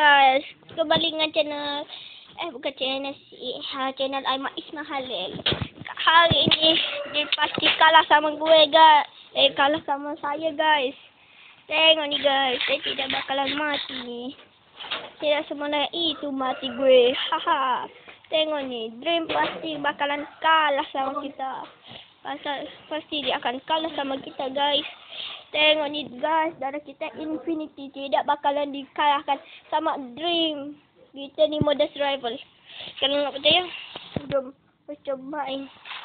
guys, kembali dengan channel bukan channel channel Aiman Ismail Halil. Hari ini dia pasti kalah sama gue guys. Kalah sama saya guys. Tengok ni guys, saya tidak bakalan mati ni. Tidak semuanya itu mati gue. Haha. Tengok ni, Dream pasti bakalan kalah sama kita. Pasti dia akan kalah sama kita guys. Tengok ni guys, darah kita Infinity tidak bakalan dikalahkan sama Dream. Kita ni mode survival. Kalau nggak percaya, jom cobain.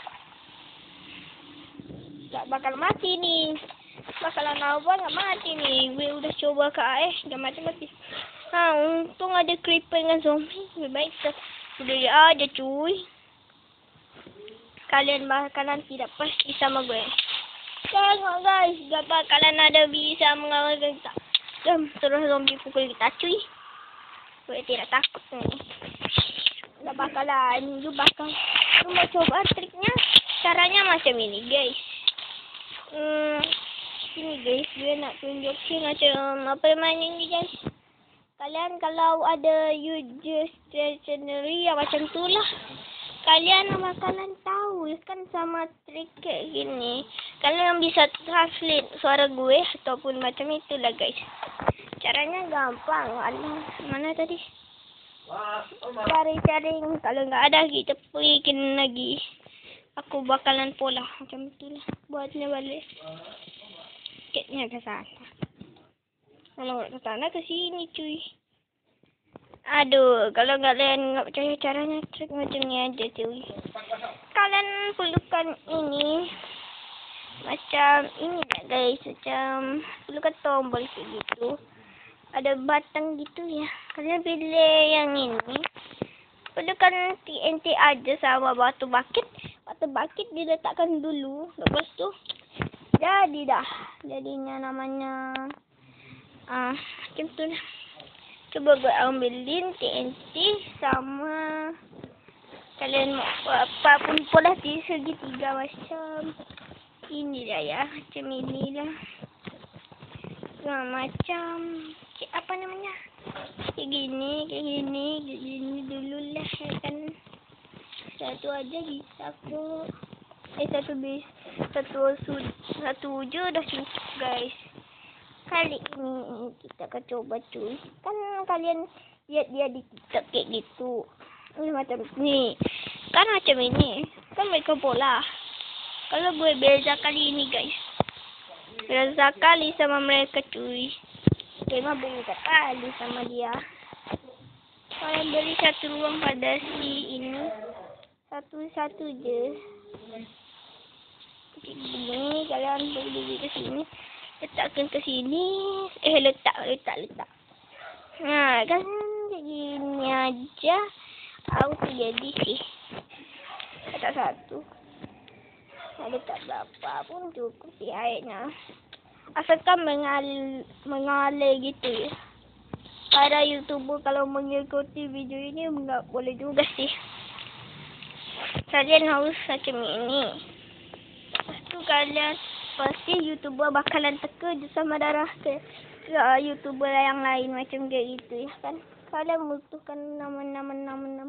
Tak bakal mati ni. Bakalan awal nggak mati ni. Gue udah coba ke nggak mati. Untung ada creeper dengan zombie. Lebih baik udah aja cuy. Kalian bakalan tidak pasti sama gue. Tengok guys, gak bakalan ada bisa mengalahkan kita. Terus zombie pukul kita cuy. Gue tidak takut nih. Gak bakalan. Lu mau coba triknya. Caranya macam ini guys. Ini guys, gue nak tunjukin macam apa mainnya ini guys. Kalian kalau ada user stationery yang macam itulah, kalian bakalan tahu kan sama trik kayak gini. Kalian bisa translate suara gue ataupun macam itulah guys. Caranya gampang. Mana tadi? Cari-cari. Kalau nggak ada kita bikin lagi. Aku bakalan pola macam itulah. Buatnya balik. Kayaknya ke sana. Kalau nggak ke sana ke sini cuy. Aduh, kalau kalian nggak percaya caranya, trik macam ni aja cuy. Kalian perlukan ini. Macam ini lah guys. Macam perlukan tombol kayak gitu. Ada batang gitu ya. Kalian pilih yang ini. Perlukan TNT aja sama batu bakit. Batu bakit diletakkan dulu. Lepas tu jadi dah. Jadinya namanya macam tu lah. Coba gue ambilin TNT sama kalian mau apapun pola di segitiga macam ini dah ya. Macam ini lah. Macam apa namanya? Kayak gini dulu lah ya kan. Satu aja bisa kok. Satu je dah cukup guys. Kali ini kita akan coba cuy. Kan kalian lihat dia di TikTok kayak gitu. Ini macam ni. Kan macam ini. Kan mereka bola. Kalau gue beza kali ini guys. Beza kali sama mereka cuy. Gue mah beza kali sama dia. Kalian beri satu ruang pada si ini. Satu-satu je. Begini kalian beri ke sini. Letakkan ke sini. Letak. Nah, kan begini aja. Aku jadi sih. Letak satu. Letak berapa pun cukup sih airnya. Asalkan mengalir gitu ya. Para YouTuber kalau mengikuti video ini nggak boleh juga sih. Kalian harus macam ini. Lepas tu kalian pasti YouTuber bakalan teka je sama darah ke YouTuber yang lain macam kayak gitu ya kan. Kalian membutuhkan nama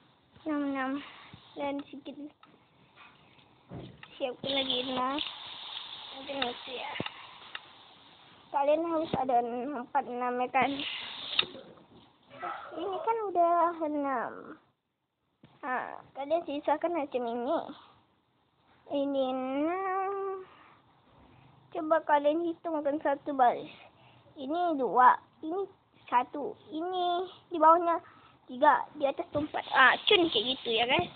dan sikit siapkan lagi nah macam itu ya. Kalian harus ada 4 nama kan. Ini kan udah 6. Kalian sisakan macam ini. Ini 6. Coba kalian hitungkan satu baris. Ini 2. Ini 1. Ini di bawahnya 3. Di atas 4. Cun kayak gitu ya guys.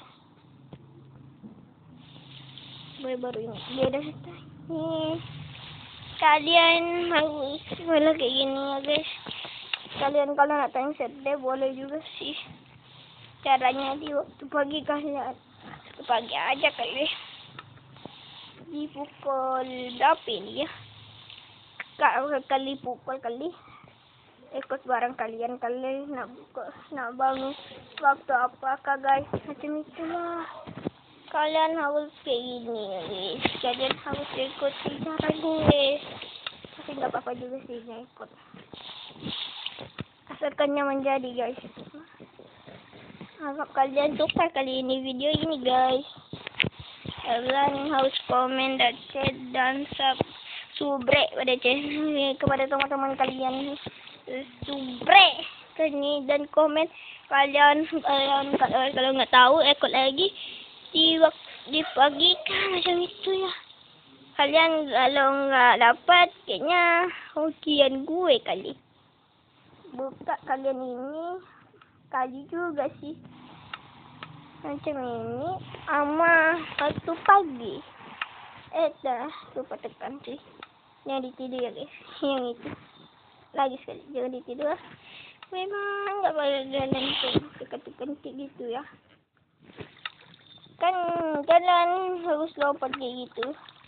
Baru ini. Dia dah selesai. Nih. Kalian harus boleh kayak gini ya guys. Kalian kalau nak tanya sedih boleh juga sih. Caranya di waktu pagi kalian. Pagi aja kali. Di pukul berapa ini ya? Kali pukul kali. Ikut barang kalian nak bangun waktu apakah guys. Macam itulah. Kalian harus kayak gini guys. Kalian harus ikuti cara gue. Tapi nggak apa-apa juga sih nggak ikut. bukannya menjadi, guys. Harap kalian suka kali ini video ini, guys. Kalian harus komen dan share dan subscribe pada channel kepada teman-teman kalian. Subscribe ini dan komen kalian kalau nggak tahu ikut lagi di pagi kan macam itu ya. Kalian kalau nggak dapat kayaknya hokian gue kali. Buka kalian ini kali juga sih. Macam ini ama waktu pagi. Dah lupa tekan sih. Yang ditidur ya guys. Yang itu. Lagi sekali jangan ditidur. Memang nggak boleh jalan tekan gitu ya. Kan kalian harus lompat kayak gitu.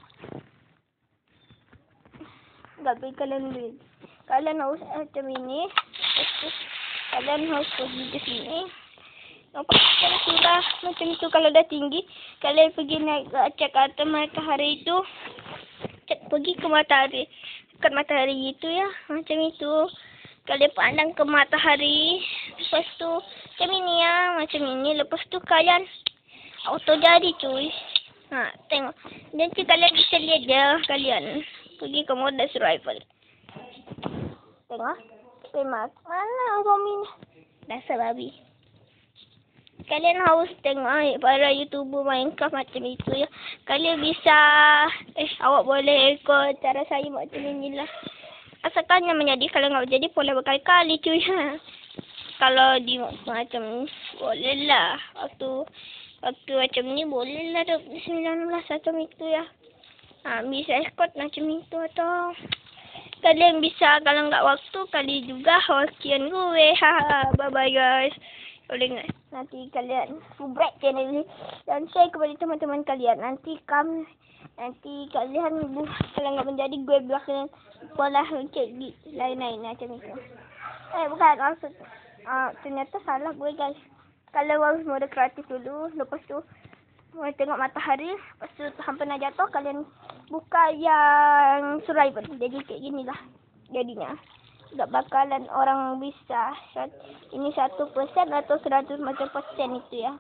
Nggak boleh kalian harus macam ini. Kalian harus pergi ke sini. Lompat sudah macam itu. Kalau udah tinggi, kalian pergi naik cek ke atas matahari itu. Cek pergi ke matahari, dekat matahari gitu ya, macam itu. Kalian pandang ke matahari, lepas tu macam ini ya, macam ini. Lepas tu kalian auto jadi cuy. Nah, tengok. Nanti kalian bisa lihat ya, kalian pergi ke mode survival. Tengok, tengok mana Romin? Dasar babi. Kalian harus tengok para YouTuber Minecraft macam itu ya. Kalian bisa, awak boleh ikut cara saya macam inilah. Asalkan yang menjadi, kalau nggak jadi boleh berkali-kali cuy. Kalau di macam boleh lah. Waktu macam ni boleh lah 19 macam itu ya. Bisa ikut macam itu atau kalian bisa kalau nggak waktu kali juga hokian gue. Bye bye guys. Boleh nggak? Nanti kalian subscribe channel ini dan share kepada teman-teman kalian. Nanti kalian kalau nggak menjadi gue bilang kalian boleh cek di lain-lain macam itu. Bukan maksud. Ternyata salah gue guys. Kalau harus mode kreatif dulu, lepas tu mau tengok matahari, lepas tu hampir nak jatuh kalian buka yang survival. Jadi kayak gini lah jadinya. Nggak bakalan orang bisa ini 1% atau 100% itu ya.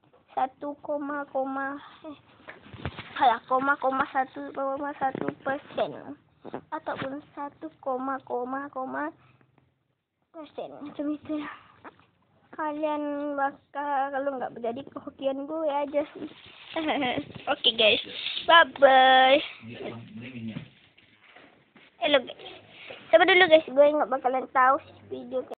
1,1% ataupun 1,,% macam itu ya. Kalian bakal kalau nggak menjadi kehokian gue aja sih. Oke guys, bye bye. Hello guys, sabar dulu guys, gue nggak bakalan tahu video